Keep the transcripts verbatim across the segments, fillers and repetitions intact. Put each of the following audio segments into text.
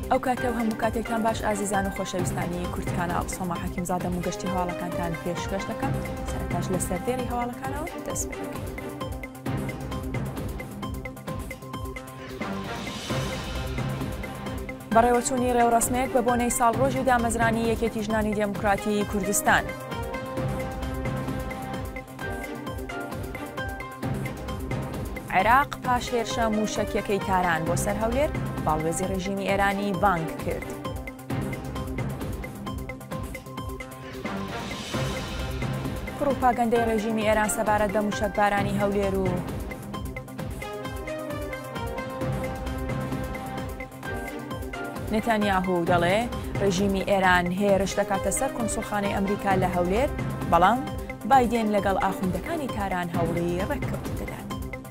ئەو کاتە و هەموو کاتێکتان باش ئازیزان و خۆشەویستانی کورتکانە سۆما حەکیمزادەم و گەشتی هەواڵەکانتان پێشکەش دەکەم سەرەتاش لە سەردێڕی هەواڵەکانەوە دەست پێ بکەین. بەڕێوەچوونی ڕێوڕسمێک بە بۆنەی ساڵڕۆژی دامەزرانی یەکێتی ژنانی دموکراتی کوردستان. عێراق پاش هێرشە موشەکیەکەی تاران بۆ سەر هەولێر باڵوێزی ڕێژیمی ئێرانی بانگ کرد. پڕوپاگەندەی ڕێژیمی ئێران سەبارەت بە موشەکبارانی هەولێر و نێتانیاهو دەڵێ ڕێژیمی ئێران هێرش دەکاتە سەر کۆنسوڵخانەی ئەمریکا لە هەولێر، بەڵام بایدێن لەگەڵ ئاخوندەکانی تاران هەوڵی ڕێککەوت دەدات.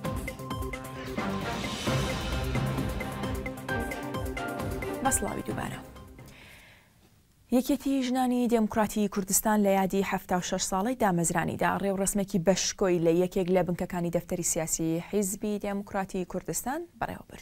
بەسڵاوی دووبارە. یەکێتی ژنانی دموکراتی کوردستان لە یادی هەفتە و شەش ساڵەی دامەزرانیدا ڕێوڕسمێکی بەشکۆی لە یەکێک لە بنکەکانی دەفتەری سیاسی حیزبی دموکراتی کوردستان بەڕێوەبرد.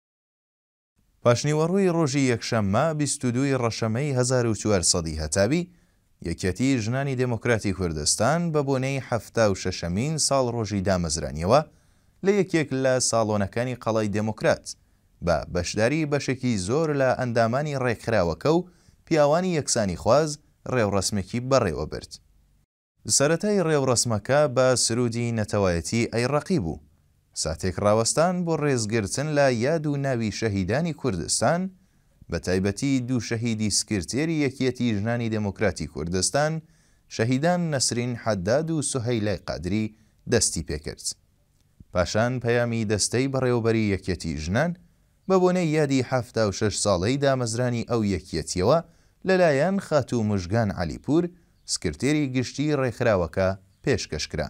پاشنیوەڕووی ڕۆژی یەکشەممە بیست و دووی ڕەشەمەی هەزار و چوارسەدی هەتاوی یەکێتی ژنانی دموکراتی کوردستان بە بۆنەی هەفتە و شەشەمین ساڵ ڕۆژی دامەزرانیەوە لە یەکێک لە ساڵۆنەکانی قەڵای دموکرات بە بەشداری بەشێکی زۆر لە ئەندامانی ڕێکخراوەکە و پیاوانی یەکسانی خواز ڕێوڕسمێکی بەڕێوە برد. سەرەتای ڕێوڕسمەکە بە سرودی نەتەوایەتی ئەیڕەقی بوو. ساتێک ڕاوەستان بۆ ڕێزگرتن لە یاد و ناوی شەهیدانی کوردستان، بە تایبەتی دوو شەهیدی سکرتێری یەکێتی ژنانی دموکراتی کوردستان، شەهیدان نەسرین حەداد و سوهەیلای قادری دەستی پێکرد. پاشان پەیامی دەستەی بەڕێوەبەری یەکێتی ژنان بە بۆنەی یادی هەفتە و شەش ساڵەی دامەزرانی ئەو یەکێتیەوە لەلایەن خاتوو مژگان عەلیپور سکرتێری گشتی ڕێکخراوەکە پێشکەشکرا.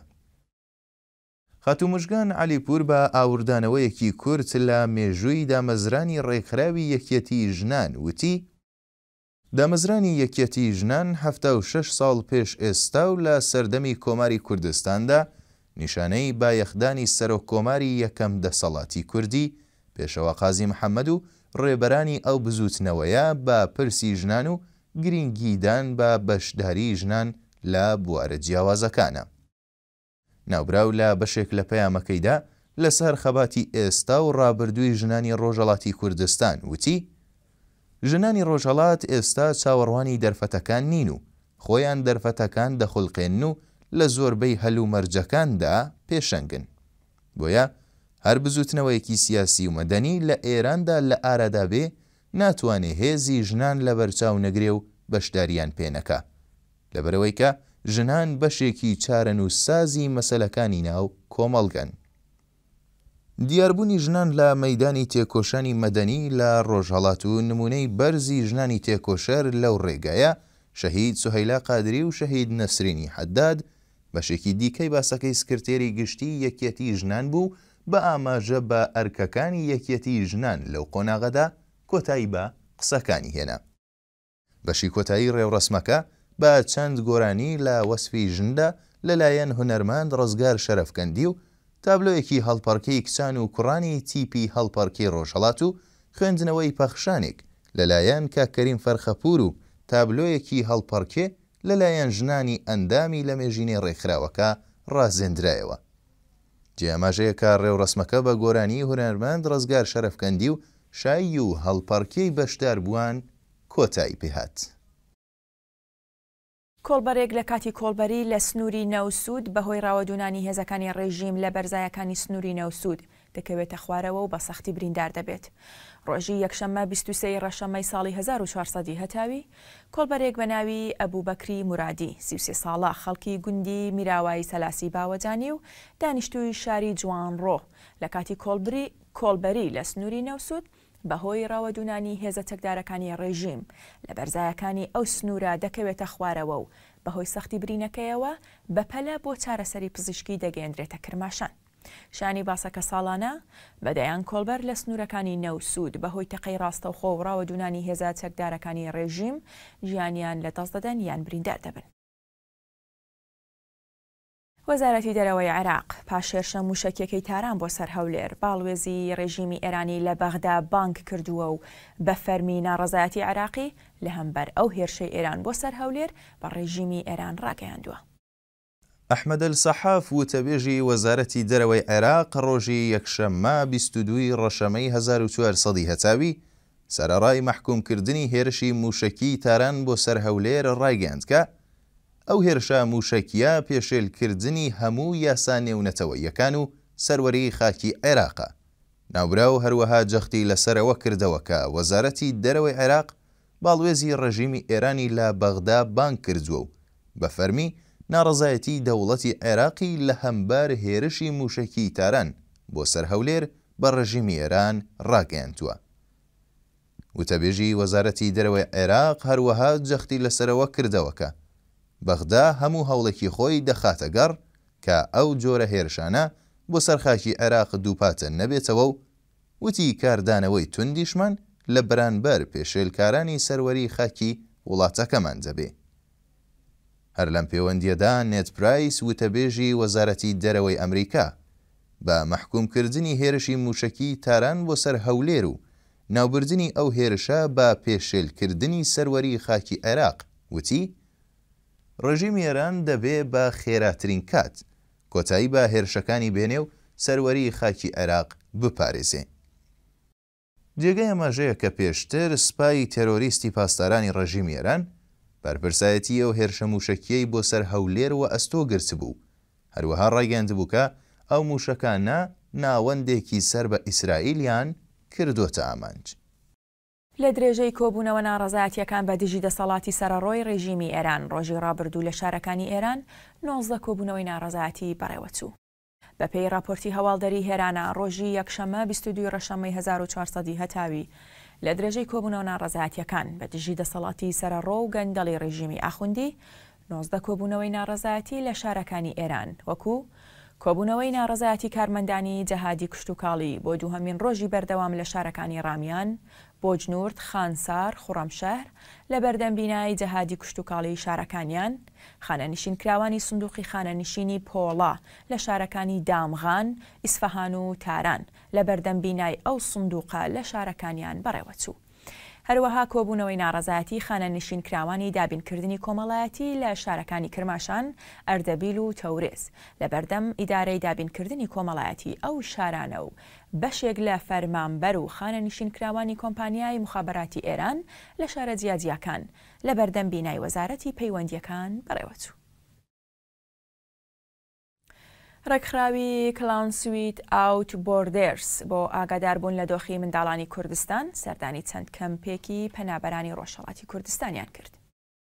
خاتوو مژگان عەلیپور بە ئاوردانەوەیەکی کورت لە مێژووی دامەزرانی ڕێکخراوی یەکێتی ژنان وتی: دامەزرانی یەکێتی ژنان هەفتە و شەش ساڵ پێش ئێستا و لە سەردەمی کۆماری کوردستاندا نیشانەی بایەخدانی سەرۆک کۆماری یەکەم دەسەڵاتی کوردی پێشەوە قازی محەممەد و ڕێبەرانی ئەو بزوتنەوەیە بە پرسی ژنان و گرنگیدان بە بەشداری ژنان لە بوارە جیاوازەکانە. ناوبراو لە بەشێک لە پەیامەکەیدا لەسەر خەباتی ئێستا و ڕابردووی ژنانی ڕۆژهەڵاتی کوردستان وتی: ژنانی ڕۆژهەڵات ئێستا چاوەڕوانی دەرفەتەکان نین و خۆیان دەرفەتەکان دەخولقێن و لە زۆربەی هەلومەرجەکاندا پێشەنگن. بۆیە هەر بزوتنەوەیەکی سیاسی و مەدەنی لە ئێراندا لە ئارادا بێ ناتوانێ هێزی ژنان لە بەرچاو نەگرێ و بەشداریان پێنەکە، لەبەرەوەی کە ژنان بەشێکی چارەن و سازی مەسەلەکانی ناو کۆمەڵگەن. دیاربوونی ژنان لە مەیدانی تێکۆشانی مەدەنی لە ڕۆژهەڵات و نمونەی بەرزی ژنانی تێکۆشەر لەو ڕێگایە شەهید سوهەیلا قادری و شەهید نەسرینی حەداد بەشێکی دیکەی باسەکەی سکرتێری گشتی یەکێتی ژنان بوو بە ئاماژە بە ئەرکەکانی یەکێتی ژنان لەو قۆناغەدا کۆتایی بە قسەکانی هێنا. بەشی کۆتایی ڕێوڕسمەکە بە چەند گۆرانی لە وەسفی ژندا لەلایەن هونەرماند ڕزگار شەرەفکەندی و تابلۆیەکی هەڵپەڕکەی کچان و کوڕانی تیپی هەڵپەڕکەی ڕۆژهەڵات و خوێندنەوەی پەخشانێک لەلایەن کاکەریم فەرخەپور و تابلۆیەکی هەڵپەڕکێ لەلایەن ژنانی ئەندامی لە مێژینەی ڕێکخراوەکە ڕازێنرایەوە. جیاماژەیەکە ڕێوڕسمەکە بە گۆرانی هونەرماند ڕزگار شەرەفکەندی و شایی و هەڵپەڕکەی بەشدار بووان کۆتایی پێهات. کۆڵبەرێک لە کاتی کۆڵبەری لە سنووری نەوسود بەهۆی ڕاوەدونانی هێزەکانی ڕێژیم لە بەرزایەکانی سنووری نەوسود دەکەوێتە خوارەوە و بە سەختی بریندار دەبێت. ڕۆژی یەکشەممە بیست و سێی ڕەشەمەی ساڵی هەزار و چوارسەدی هەتاوی کۆڵبەرێک بە ناوی ئەبوبەکری مورادی سی و سێ ساڵە خەڵکی گوندی میراوایی سەلاسی باوەجانی و دانیشتووی شاری جوانڕۆ لە کاتی کۆڵبری کۆڵبەری لە سنووری نەوسود بەهۆی ڕاوەدونانی هێزە چەکدارەکانی ڕێژیم لە بەرزایەکانی ئەو سنوورە دەکەوێتە خوارەوە و بەهۆی سەختی برینەکەیەوە بەپەلە بۆ چارەسەری پزیشکی دەگەێنرێتە کرماشان. شانی باسەکە ساڵانە بەدەیان کۆڵبەر لە سنوورەکانی نەوسود بەهۆی تەقەی ڕاستەوخۆ و ڕاوەدونانی هێزە چەکدارەکانی ڕێژیم ژیانیان لە دەست دەدەن یان بریندار دەبن. وەزارەتی دەرەوەی عێراق پاشێرشە موشکێکی تاران بۆ سەر هەولێر باڵوێزی ڕێژیمی ئێرانی لە بەغدا بانگ کردووە و بە فەرمی ناڕەزایەتی عێراقی لە هەمبەر ئەو هێرشەی ئێران بۆ سەر هەولێر بە ڕێژیمی ئێران ڕاگەیاندووە. ئەحمەد السەحاف وتەبێژی وەزارەتی دەرەوەی عێراق ڕۆژی یەکشەممە بیست و دوو ڕەشەمەی هەزار و چوارسەد هەتاوی سەرەڕای مەحکومکردنی هێرشی موشکی تاران بۆ سەر هەولێر ڕایگەیاند کە ئەو هێرشە موشکیە پێشێلکردنی هەموو یاسا نێونەتەوەییەکان و سەروەری خاکی عێراقە. ناوبراو هەروەها جەختی لەسەرەوە کردەوە کە وەزارەتی دەرەوەی عێراق باڵوێزی ڕێژیمی ئێرانی لە بەغدا بانگ کردووە و بە فەرمی ناڕەزایەتی دەوڵەتی عێراقی لە هەمبار هێرشی موشکی تاران بۆ سەر هەولێر بە ڕێژیمی ئێران ڕاگەیاندووە. وتەبێژی وەزارەتی دەرەوەی عێراق هەروەها جەختی لەسەرەوە کردەوە کە بەغدا هەموو هەوڵێکی خۆی دەخاتە گەڕ کە ئەو جۆرە هێرشانە بۆ سەرخاکی عێراق دووپاتە نەبێتەوە و وتی کاردانەوەی توندیشمان لە بەرانبەر پێشێلکارانی سەروەری خاکی وڵاتەکەمان دەبێ. هەر لەم پەیوەندیەدا نێت پرایس وتەبێژی وەزارەتی دەرەوەی ئەمریکا بە مەحکومکردنی هێرشی موشکی تاران بۆ سەر هەولێر و ناوبردنی ئەو هێرشە بە پێشێلکردنی سەروەری خاکی عێراق وتی ڕێژیمی ئێران دەبێ بە خێراترین کات کۆتایی بە هێرشەکانی بێنێ و سەروەری خاکی عێراق بپارێزێ. جێگەی ئەماژەیە کە پێشتر سپای تێرۆریستی پاسدارانی ڕێژیمی ئێران بەرپرسایەتی ئەو هێرشە موشکیەی بۆ سەر هەولێر و ئەستۆ گرت بوو. هەروەها ڕایگەیاندبوو کە ئەو موشەکانە ناوەندێکی سەر بە ئیسرائیلیان کردوتە ئامانج. لە درێژەی کۆبوونەوە ناڕەزایەتیەکان بە دژی دەسەڵاتی سەرەڕۆی ڕێژیمی ئێران ڕۆژی ڕابردوو لە شارەکانی ئێران نۆزدە کۆبوونەوەی ناڕەزایەتی بەڕێوەچوو. بەپێی راپۆرتی هەواڵدەری هێرانە ڕۆژی یەکشەممە بیست و دوو ڕەشەمەی هەزار و چوارسەد هەتاوی لە درێژەی کۆبوونەوە ناڕەزایەتیەکان بە دژی دەسەڵاتی سەرەڕۆ و گەندەڵی ڕێژیمی ئاخوندی نۆزدە کۆبوونەوەی ناڕەزایەتی لە شارەکانی ئێران وەکو کۆبوونەوەی ناڕەزایەتی کارمەندانی جەهادی کشتوکاڵی بۆ دووهەمین ڕۆژی بەردەوام لە شارەکانی ڕامیان، بۆجنورد، خانسار، خوڕەمشەهر لە بەردەمبینایی جەهادی کشتوکاڵی شارەکانیان، خانەنشین کراوانی سندوقی خانەنشینی پۆڵا لە شارەکانی دامغان، ئیسفەهان و تاران لە بەردەمبینای ئەو سندوقە لە شارەکانیان بەڕێوەچوو. هەروەها کۆبوونەوەی ناڕەزایەتی خانەنشین کراوانی دابینکردنی کۆمەڵایەتی لە شارەکانی کرماشان، ئەردەبیل و تەورێز لە بەردەم ئیدارەی دابینکردنی کۆمەڵایەتی ئەو شارانە و بەشێک لە فەرمانبەر و خانەنشین کراوانی کۆمپانیای مخابەراتی ئێران لە شارە جیاجیاکان لە بەردەم بینای وەزارەتی پەیوەندیەکان بەڕێوەچوو. ڕێکخراوی کلاون سویت ئاوت بۆردێرس بۆ ئاگاداربوون لە دۆخی منداڵانی کوردستان سەردانی چەند کەمپێکی پەنابەرانی ڕۆژهەڵاتی کوردستانیان کرد.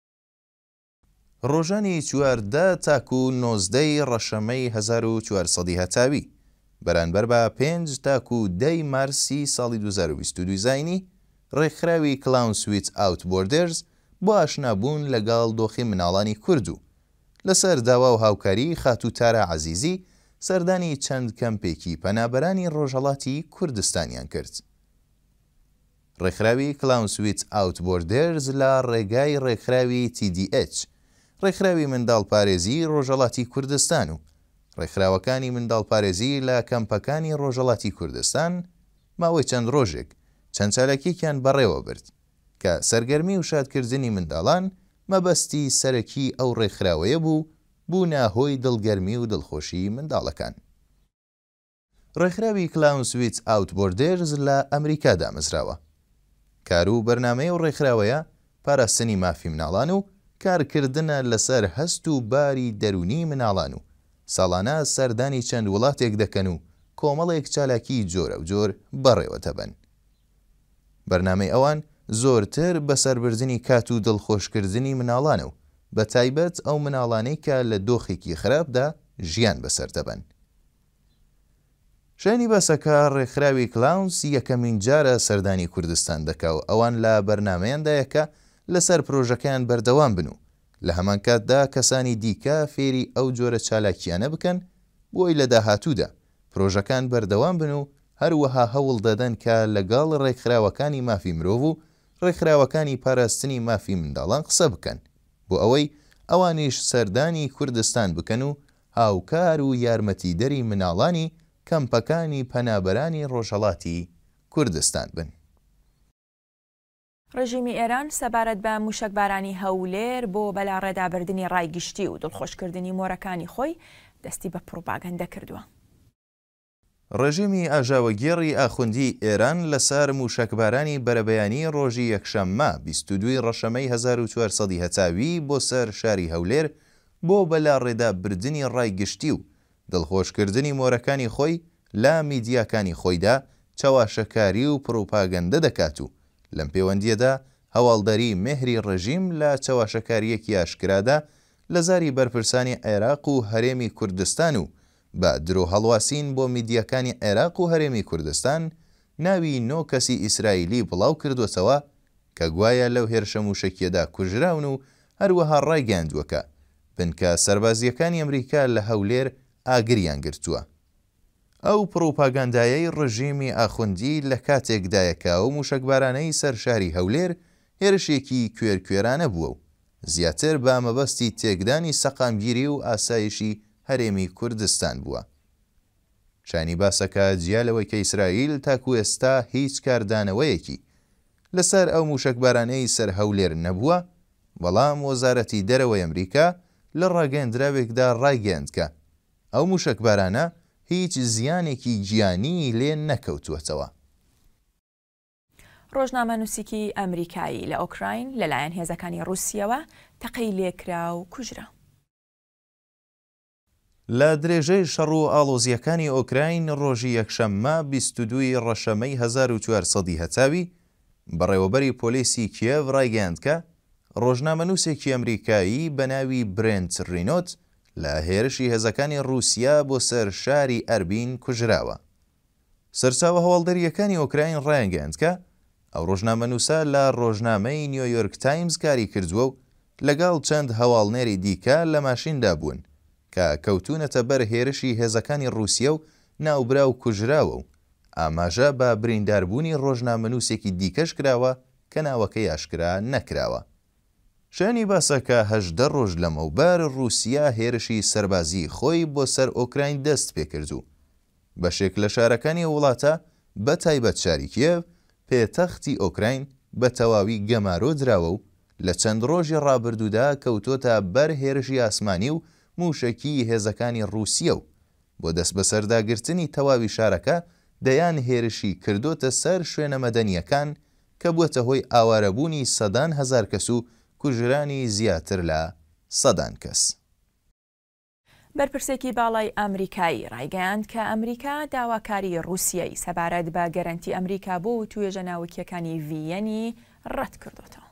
ڕۆژانی چواردە تاکو نۆزدەی ڕەشەمەی هەزار و چوارسەد هەتاوی بەرامبەر بە پێنج تاکو دەی مارسی ساڵی دوو هەزار و بیست و دوو زاینی ڕێکخراوی کلاون سویت ئاوت بۆردێرس بۆ ئاشنابوون لەگەڵ دۆخی مناڵانی کورد و لەسەر داوا و هاوکاری خاتوتارە عەزیزی سەردانی چەند کەمپێکی پەنابەرانی ڕۆژهەڵاتی کوردستانیان کرد. ڕێکخراوی کلاون سویت ئاوت بۆردێرز لە ڕێگای ڕێکخراوی تی دی ئەچ ڕێکخراوی منداڵپارێزی ڕۆژهەڵاتی کوردستان و ڕێکخراوەکانی منداڵپارێزی لە کەمپەکانی ڕۆژهەڵاتی کوردستان ماوەی چەند ڕۆژێک چەند چالەکێکیان بەڕێوە برد کە سەرگەرمی و شادکردنی منداڵان مەبەستی سەرەکی ئەو ڕێکخراوەیە بوو بوونە هۆی دڵگەرمی و دڵخۆشی منداڵەکان. ڕێکخراوی کلاون سویت ئاوت بۆردێرز لە ئەمریکا دامەزراوە. کار و بەرنامەی و ڕێکخراوەیە پاراستنی مافی مناڵان و کارکردنە لەسەر هەست و باری دەرونی مناڵان و ساڵانە سەردانی چەند وڵاتێک دەکەن و کۆمەڵێک چالاکی جۆرە و جۆر بەڕێوە دەبن. بەرنامەی ئەوان زۆرتر بەسەربردنی کات و دڵخۆشکردنی مناڵانە و بە تایبەت ئەو مناڵانەی کە لە دۆخێکی خراپدا ژیان بەسەر دەبن. شایانی بەسەکە ڕێکخراوی کلاونس یەکەمین جارە سەردانی کوردستان دەکا و ئەوان لە بەرنامەیاندایەکە لەسەر پرۆژەکان بەردەوام بن و لە هەمان کاتدا کەسانی دیکە فێری ئەو جۆرە چالاکیانە بکەن بۆی لە داهاتوودا پرۆژەکان بەردەوام بن و هەروەها هەوڵ دەدەن کە لەگەڵ ڕێکخراوەکانی مافی مرۆڤ و ڕێکخراوەکانی پاراستنی مافی منداڵان قسە بکەن بۆ ئەوەی ئەوانیش سەردانی کوردستان بکەن و هاوکار و یارمەتیدەری مناڵانی کەمپەکانی پەنابەرانی ڕۆژهەڵاتی کوردستان بن. ڕژیمی ئێران سەبارەت بە موشکبارانی هەولێر بۆ بەلاڕێدابردنی ڕایگشتی و دڵخۆشکردنی مۆرەکانی خۆی دەستی بە پرۆپاگەندە کردووە. ڕژیمی ئاژاوەگێڕی ئاخوندی ئێران لەسەر موشکبارانی بەرەبەیانی ڕۆژی یەکشەممە بیست و دوو ڕەشەمەی هەزار و چوارسەد هەتاوی بۆ سەر شاری هەولێر بۆ بەلاڕێدابردنی ڕایگشتی و دڵخۆشکردنی مۆرەکانی خۆی لە میدیاکانی خۆیدا چاواشەکاری و پرۆپاگەندە دەکات و لەم پەیوەندیەدا هەواڵدەری مێهری ڕژیم لە چاواشەکاریەکی ئاشکرادا لە زاری بەرپرسانی عێراق و هەرێمی کوردستان و بە درۆ هەڵواسین بۆ میدیاکانی عێراق و هەرێمی کوردستان ناوی نۆ کەسی ئیسرائیلی بڵاو کردوەتەوە کە گوایە لەو هێرشە موشکیەدا کوژراون و هەروەها ڕایگەاندووەکە بنکە سەربازیەکانی ئەمریکا لە هەولێر ئاگریان گرتووە. ئەو پرۆپاگاندایەی ڕژیمی ئاخوندی لە کاتێکدایەکە و موشکبارانەی سەر شاری هەولێر هێرشێکی کوێرکوێرانە بووە و زیاتر بە مەبەستی تێکدانی سەقامگیری و ئاسایشی هەرێمی کوردستان بووە. شانی باسەکە جیالەوەی کە ئیسرائیل تاکو ئێستا هیچ کاردانەوەیەکی لەسەر ئەو موشکبارانەی سەر هەولێر نەبووە، بەڵام وەزارەتی دەرەوەی ئەمریکا لە ڕاگەیەندراوێکدا ڕایگەیاند کە ئەو موشکبارانە هیچ زیانێکی گیانی لێ نەکەوتووەتەوە. ڕۆژنامەنووسێکی ئەمریکایی لە ئۆکراین لەلایەن هێزەکانی ڕووسیەوە تەقەی لێکرا و کوژرا. لە درێژەی شەڕ و ئاڵۆزیەکانی ئۆکراین ڕۆژی یەکشەممە بیست و دوو ڕەشەمەی هەزار و چوارسەد هەتاوی بەڕێوەبەری پۆلیسی کیێڤ ڕایگەیاند کە ڕۆژنامەنووسێکی ئەمریکایی بە ناوی برێنت ڕینۆت لە هێرشی هێزەکانی ڕووسیا بۆ سەر شاری ئەربین کوژراوە. سەرچاوە هەواڵدەریەکانی ئۆکراین ڕایگەیاند کە ئەو ڕۆژنامەنووسە لە ڕۆژنامەی نیویۆرک تایمز کاری کردووە و لەگەڵ چەند هەواڵنێری دیکە لە ماشیندا بوون کە کەوتونەتە بەر هێرشی هێزەکانی ڕووسیا و ناوبرا و کوژراوە و ئاماژە بە برینداربوونی ڕۆژنامەنووسێکی دیکەش کراوە کە ناوەکەی ئاشکرا نەکراوە. شانی باسەکە هەژدە ڕۆژ لەمەوبەر ڕووسیا هێرشی سەربازی خۆی بۆ سەر ئۆکراین دەست پێکرد و بەشێک لە شارەکانی وڵاتە بە تایبەت شاری کیێڤ پێتەختی ئۆکراین بە تەواوی گەمارۆ دراوە و لە چەند ڕۆژی ڕابردوودا کەوتۆتە بەر هێرشی ئاسمانی و موشکی هێزەکانی ڕووسیە و بۆ دەست بەسەرداگرتنی تەواوی شارەکە دەیان هێرشی کردوتە سەر شوێنە مەدەنیەکان کە بووەتە هۆی ئاوارەبوونی سەدان هەزار کەس و کوژرانی زیاتر لە سەدان کەس. بەرپرسێکی باڵای ئەمریکایی ڕایگەیاند کە ئەمریکا داواکاری ڕووسیای سەبارەت بە گەرەنتی ئەمریکا بۆ توێژە ناوکیەکانی ڤیەنی ڕەت کردوتەوە.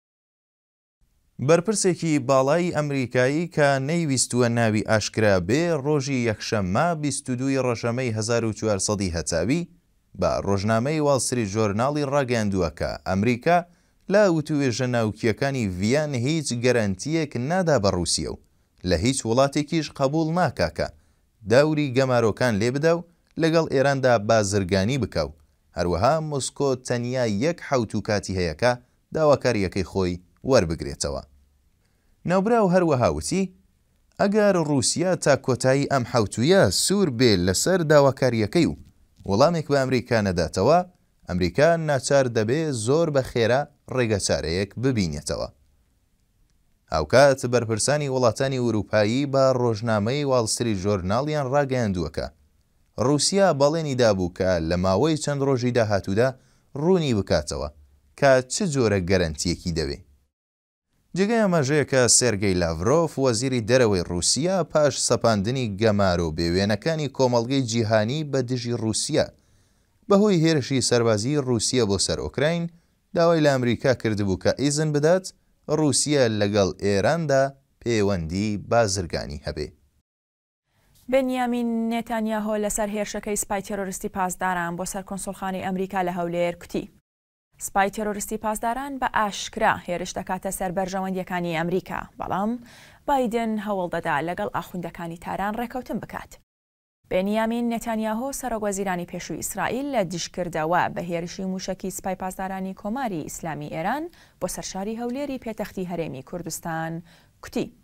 بەرپرسێکی باڵای ئەمریکایی کە نەیویستووە ناوی ئاشکرا بێ ڕۆژی یەکشەممە بیست و دوو ڕەشەمەی هەزار و چوارسەد هەتاوی بە ڕۆژنامەی واڵستریت ژۆرناڵی ڕاگەیاندووە کە ئەمریکا لە وتوێژە ناوکیەکانی ڤیان هیچ گەرەنتیەک نادا بە ڕووسیە و لە هیچ وڵاتێکیش قبول ناکاکە داوری گەمارۆکان لێ بدە و لەگەڵ ئێراندا بازرگانی بکە و هەروەها مۆسکۆ تەنیا یەک حەوت و کاتی هەیەکە داواکاریەکەی خۆی وەربگرێتەوە. ناوبراو هەروەها وتی ئەگەر ڕووسیا تا کۆتایی ئەم حەوتویە سوور بێ لەسەر داواکاریەکەی و وەڵامێک بە ئەمریکا نەداتەوە، ئەمریکا ناچار دەبێ زۆر بە خێرا ڕێگەچارەیەک ببینێتەوە. هاوکات بەرپرسانی وڵاتانی ئوروپایی بە ڕۆژنامەی واڵستریت ژۆرناڵیان ڕاگەیاندووە ڕووسیا بەڵێنی دابوو کە لە ماوەی چەند ڕۆژی داهاتوودا ڕوونی بکاتەوە کە چ جۆرە گەرەنتیەکی دەوێ. جگەی ئەمەژەیە کە سێرگەی لاڤرۆف وەزیری دەرەوەی ڕووسیا پاش سەپاندنی گەمار و بێوێنەکانی کۆمەڵگەی جیهانی بە دژی ڕووسیا بەهۆی هێرشی سەربازی ڕووسیا بۆ سەر ئۆکراین داوای لە ئەمریکا کردبوو کە ئیزن بدات ڕووسیا لەگەڵ ئێراندا پەیوەندی بازرگانی هەبێ. بنیامین نێتانیاهۆ لەسەر هێرشەکەی سپای تێرۆریستی پاسداران بۆ سەر کۆنسوڵخانەی ئەمریکا لە هەولێر کوتی. سپای تێرۆریستی پاسداران بە ئاشکرا هێرش دەکاتە سەر بەرژەوەندیەکانی ئەمریکا، بەڵام بایدن هەوڵ دەدا لەگەڵ ئاخوندەکانی تاران ڕێکەوتن بکات. بنیامین نێتانیاهۆ سەرۆکوەزیرانی پێشووی ئیسرائیل لە دیشکردەوە بە هێرشی موشکی سپای پاسدارانی کۆماری ئیسلامی ئێران بۆ سەرشاری هەولێری پێتەختی هەرێمی کوردستان کوتی.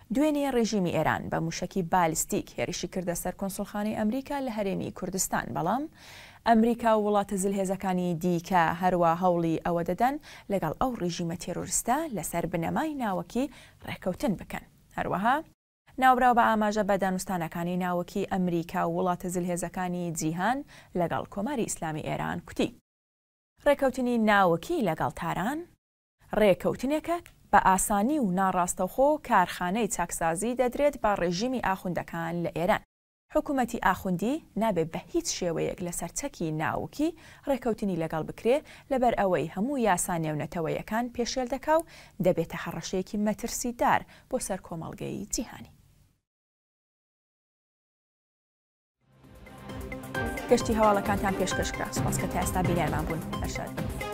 دوێنێ ڕێژیمی ئێران بە موشکی بالیستیک هێرشی کردە سەر کۆنسڵخانەی ئەمریکا لە هەرێمی کوردستان، بەڵام ئەمریکا و وڵاتە زلهێزەکانی دیکە هەروە هەوڵی ئەوە دەدەن لەگەڵ ئەو ڕێژیمە تێرۆریستە لەسەر بنەمای ناوەکی ڕێکەوتن بکەن. هەروەها ناوبراو بە ئاماژە بە دانوستانەکانی ناوەکی ئەمریکا و وڵاتە زلهێزەکانی جیهان لەگەڵ کۆماری ئیسلامی ئێران کوتی ڕێکەوتنی ناوەکی لەگەڵ تاران ڕێکەوتنێکە بە ئاسانی و ناڕاستەوخۆ کارخانەی چاکسازی دەدرێت بە ڕێژیمی ئاخوندەکان لە ئێران. حکوومەتی ئاخوندی نابێت بە هیچ شێوەیەک لەسەر چەکی ناوکی ڕێکەوتنی لەگەڵ بکرێ لەبەر ئەوەی هەموو یاسا نێونەتەوەیەکان پێشێل دەکا و دەبێتە هەڕەشەیەکی مەترسیدار بۆ سەر کۆمەڵگەی جیهانی. گەشتی هەواڵەکانتان پێشکەشکرا. سوپاس کە تا ئێستا بینەرمان بوون. هەر شاد.